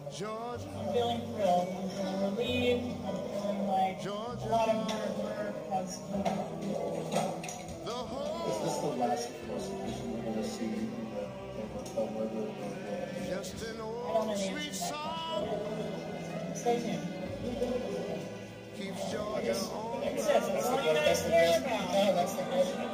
I'm feeling thrilled. I'm feeling relieved. I'm feeling like a lot of hard work has been done. Is this the last solicitation we're going to see in the weather? I don't know the answer to that question. Stay tuned. Like I said, that's all you guys care about. No, that's the question.